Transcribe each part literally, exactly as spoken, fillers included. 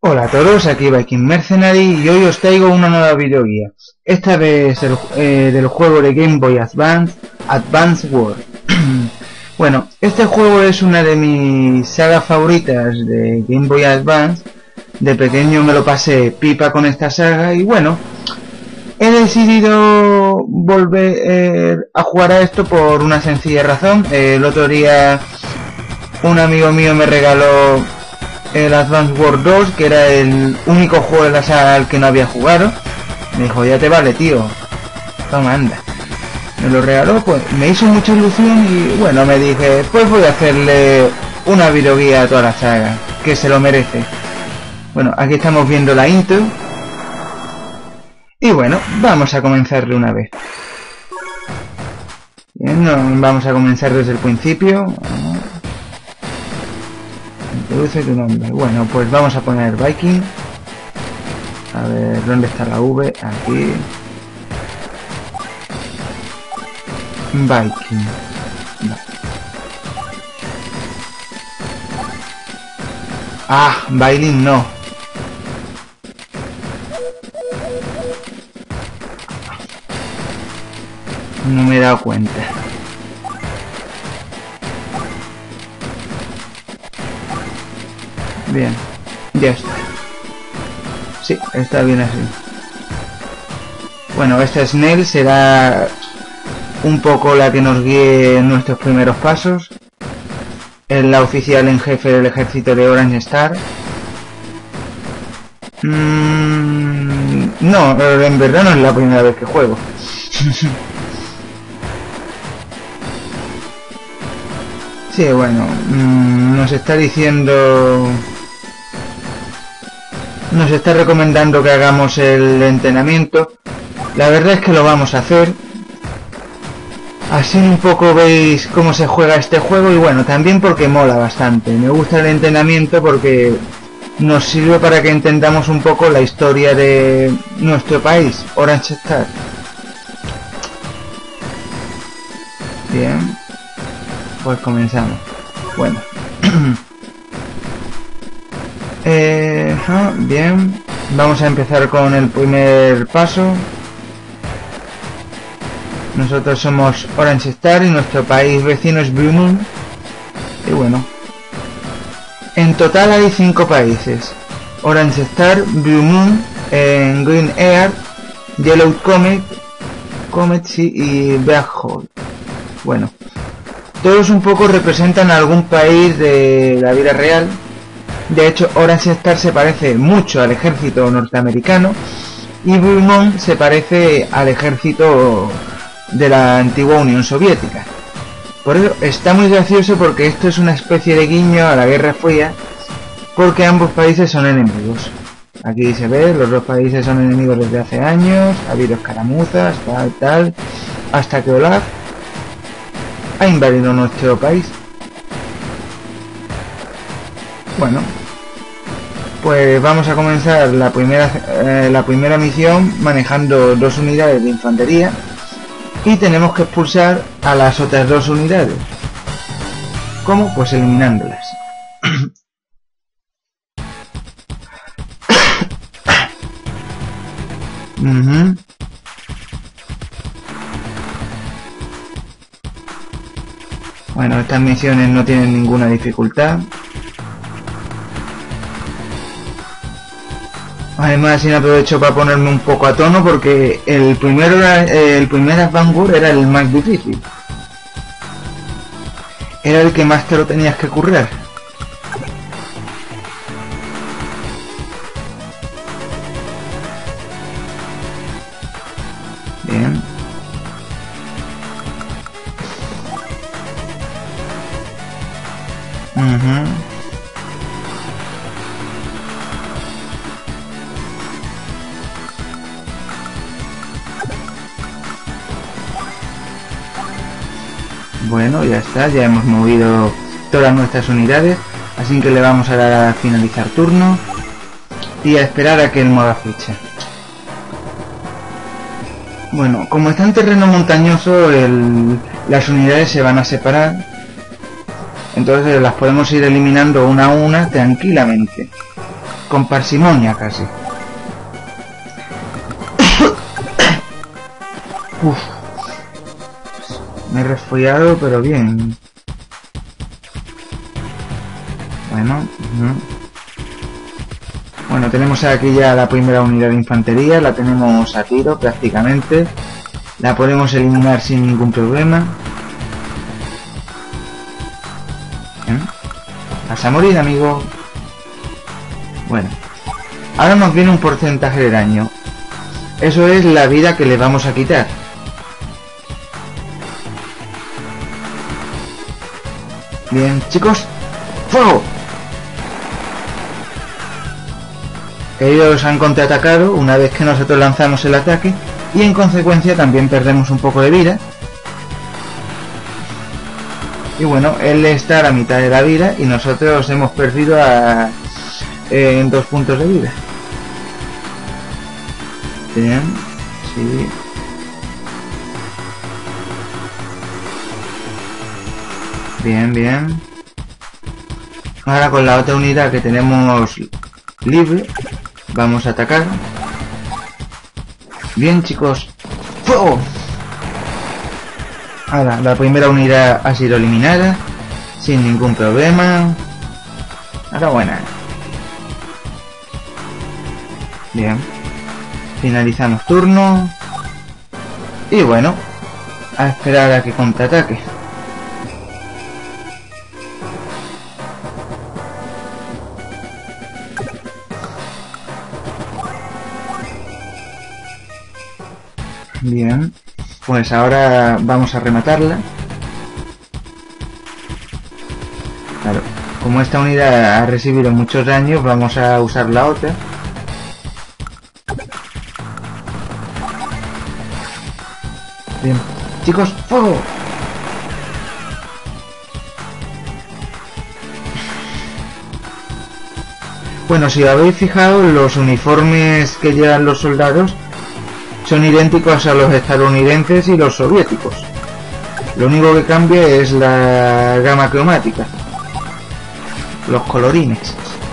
Hola a todos, aquí Viking Mercenary y hoy os traigo una nueva videoguía. Esta vez el, eh, del juego de Game Boy Advance, Advance Wars. Bueno, este juego es una de mis sagas favoritas de Game Boy Advance. De pequeño me lo pasé pipa con esta saga y bueno, he decidido volver eh, a jugar a esto por una sencilla razón. Eh, el otro día un amigo mío me regaló el Advance Wars dos, que era el único juego de la saga al que no había jugado. Me dijo, ya te vale, tío, toma, anda. Me lo regaló, pues me hizo mucha ilusión y bueno, me dije, pues voy a hacerle una videoguía a toda la saga, que se lo merece. Bueno, aquí estamos viendo la intro. Y bueno, vamos a comenzar de una vez. Bien, no, vamos a comenzar desde el principio. Introduce tu nombre. Bueno, pues vamos a poner Viking. A ver, ¿dónde está la V? Aquí. Viking. Vale. Ah, Viking no. No me he dado cuenta. Bien, ya está. Sí, está bien así. Bueno, esta Snell será un poco la que nos guíe en nuestros primeros pasos. Es la oficial en jefe del ejército de Orange Star. Mm, no, en verdad no es la primera vez que juego. Sí, bueno, mmm, nos está diciendo... Nos está recomendando que hagamos el entrenamiento. La verdad es que lo vamos a hacer. Así un poco veis cómo se juega este juego y bueno, también porque mola bastante. Me gusta el entrenamiento porque nos sirve para que entendamos un poco la historia de nuestro país, Orange Star. Bien. Pues comenzamos. Bueno. eh, ah, bien. Vamos a empezar con el primer paso. Nosotros somos Orange Star y nuestro país vecino es Blue Moon. Y bueno. En total hay cinco países. Orange Star, Blue Moon, en Green Air, Yellow Comet, Comet sí, y Black Hole. Bueno. Todos un poco representan a algún país de la vida real. De hecho, Orange Star se parece mucho al ejército norteamericano y Blue Moon se parece al ejército de la antigua Unión Soviética. Por eso está muy gracioso porque esto es una especie de guiño a la Guerra Fría, porque ambos países son enemigos. Aquí se ve, los dos países son enemigos desde hace años, ha habido escaramuzas, tal, tal, hasta que Olaf ha invadido nuestro país. Bueno, pues vamos a comenzar la primera eh, la primera misión manejando dos unidades de infantería y tenemos que expulsar a las otras dos unidades. ¿Cómo? Pues eliminándolas. uh-huh. Bueno, estas misiones no tienen ninguna dificultad. Además, así me aprovecho para ponerme un poco a tono porque el primero era, el primer Advance Wars era el más difícil. Era el que más te lo tenías que currar. Bien. Uh-huh. Bueno, ya está, ya hemos movido todas nuestras unidades, así que le vamos a dar a finalizar turno y a esperar a que él mueva ficha. Bueno, como está en terreno montañoso, el, las unidades se van a separar. Entonces las podemos ir eliminando una a una tranquilamente. con parsimonia casi. Uf. Me he resfriado, pero bien. Bueno, uh-huh. Bueno, tenemos aquí ya la primera unidad de infantería, la tenemos a tiro prácticamente. La podemos eliminar sin ningún problema. ¿Eh? Vas a morir, amigo. Bueno, ahora nos viene un porcentaje de daño. Eso es la vida que le vamos a quitar. Bien, chicos, ¡fuego! Ellos han contraatacado una vez que nosotros lanzamos el ataque y en consecuencia también perdemos un poco de vida. Y bueno, él está a la mitad de la vida y nosotros hemos perdido a, eh, en dos puntos de vida. Bien, sí. Bien, bien. Ahora con la otra unidad que tenemos libre, vamos a atacar. Bien, chicos. ¡Fuego! Ahora, la primera unidad ha sido eliminada sin ningún problema. Ahora buena. Bien. Finalizamos turno. Y bueno, a esperar a que contraataque. Bien, pues ahora vamos a rematarla. Claro, como esta unidad ha recibido muchos daños, vamos a usar la otra. Bien, chicos, ¡fuego! Bueno, si habéis fijado, los uniformes que llevan los soldados son idénticos a los estadounidenses y los soviéticos. Lo único que cambia es la gama cromática, los colorines.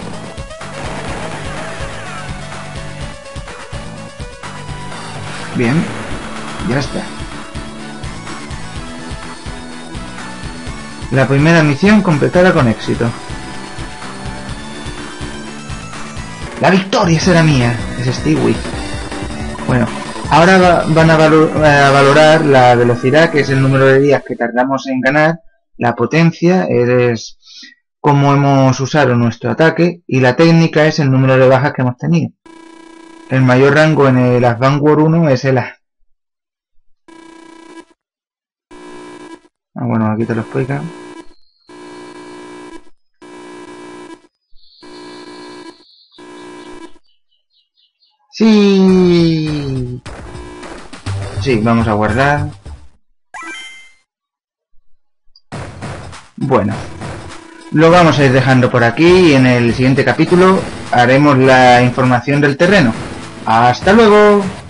Bien, ya está. La primera misión completada con éxito. La victoria será mía, es Stewie. Bueno, ahora va, van a, valor, a valorar la velocidad, que es el número de días que tardamos en ganar, la potencia es cómo hemos usado nuestro ataque y la técnica es el número de bajas que hemos tenido. El mayor rango en el Advanced War uno es el A. Ah, bueno, aquí te lo explica. Sí. Sí, vamos a guardar. Bueno, lo vamos a ir dejando por aquí y en el siguiente capítulo haremos la información del terreno. ¡Hasta luego!